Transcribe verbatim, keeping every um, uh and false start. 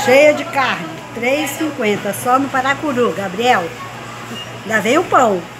cheia de carne, três e cinquenta, só no Paracuru, Gabriel. Ainda vem o pão.